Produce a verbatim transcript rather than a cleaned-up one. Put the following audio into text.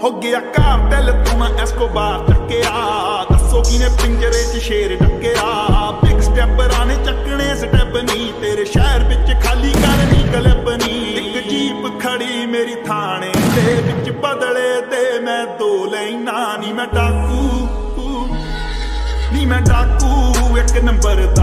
हो गया कारटेल तू मैं एस्कोबार चक्या दसो किने पिंजरे च शेर ढक्या बिग स्टेपर आने चकने स्टेप नहीं तेरे शहर विच खाली करनी क्लिप नहीं एक जीप खड़ी मेरी थाने दे विच बदले दे मैं दो लेना नी मैं डाकू नी मैं डाकू एक नंबर दा